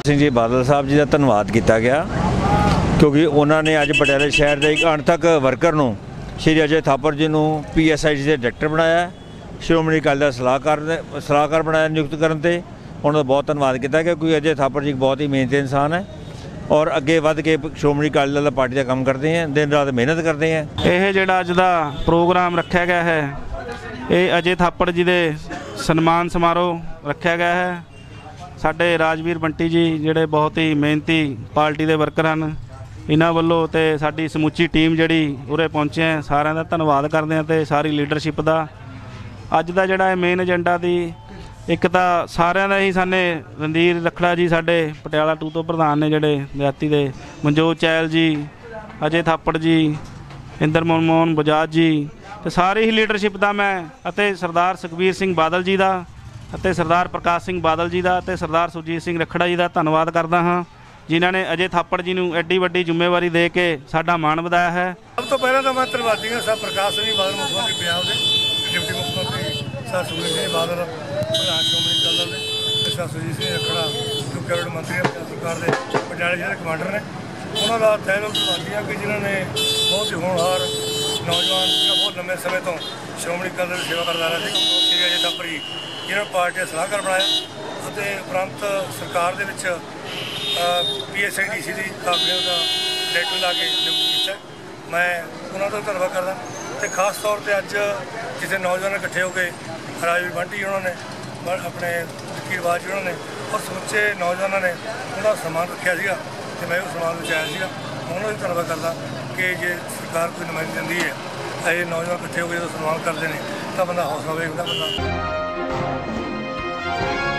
ਸਿੰਘ ਜੀ ਬਾਦਲ ਸਾਹਿਬ जी का धन्यवाद किया गया क्योंकि उन्होंने अज पटियाला शहर के एक अणथक वर्कर ਨੂੰ श्री अजय थापर जी ਨੂੰ PSIG ਦੇ डायरैक्टर बनाया, श्रोमणी अकाली दल ਦਾ सलाहकार बनाया नियुक्त करने ਤੇ उन्होंने बहुत धन्यवाद किया क्योंकि अजय थापर जी बहुत ही मेहनती इंसान है और अगे वध के श्रोमणी अकाली दल पार्टी का काम करते हैं, दिन रात मेहनत करते हैं। यह जोड़ा अज का प्रोग्राम रखा गया है ये अजय थापड़ जी के सन्मान समारोह रखा गया है। साडे राजवीर बंटी जी जोड़े बहुत ही मेहनती पार्टी के वर्कर हैं, इन्हों वालों तो साडी समूची टीम जी उरे पहुँचे हैं, सारे का धन्यवाद करते हैं तो सारी लीडरशिप का। अज का जोड़ा मेन एजेंडा दी एक तो सारे का ही साने रणधीर रखड़ा जी साडे पटियाला 2 तो प्रधान ने जोड़े देहाती के, मनजोत चैहल जी, अजय थापड़ जी, इंदर मोहन बजाज जी, तो सारी ही लीडरशिप का मैं सरदार सुखबीर सिंह बादल जी का, सरदार प्रकाश सिंह बादल जी का, सरदार सुरजीत सिंह रखड़ा जी का धन्यवाद करता हाँ जिन्होंने अजय थापड़ जी को एड्डी वड्डी जिम्मेवारी दे के साडा मान वधाया है। सब तो पहले तो मैं धन्यवादी हाँ सर प्रकाश सिंह बादल मुख्यमंत्री पंजाब के, डिप्टी मुख्यमंत्री सर सुखबीर सिंह बादल प्रधान श्रोमणी अकाली दल के, सर सुरजीत सिंह रखड़ा जो कैबिनेट मंत्री है पंजाब सरकार के, पटियाला जिले कमांडर ने, उन्होंने तय दिल धन्यवादी हाँ कि जिन्होंने बहुत ही होनहार नौजवान बहुत लंबे समय तो श्रोमणी अकाली दल की सेवा करता रहा है श्री अजय थापड़ जी जिन्होंने पार्टी का सलाहकार बनाया उपरंत सरकार के PSIDC की काबिलियत का डायरैक्टर ला के नियुक्त किया। मैं उन्होंने धन्यवाद करदा तो खास तौर पर अज जिसे नौजवान इकट्ठे हो गए राजवीर बंटी उन्होंने अपने कीरवाज जी उन्होंने और समूचे नौजवानों ने उन्होंने सम्मान रखा तो मैं उस सम्मान में आया उन्होंने भी धन्यवाद करदा कि जे सरकार कोई नुमाइंदगी दिंदी है ये नौजवान इकट्ठे हो गए जो सम्मान करते हैं तो बंदा हौसला वेखदा बंदा।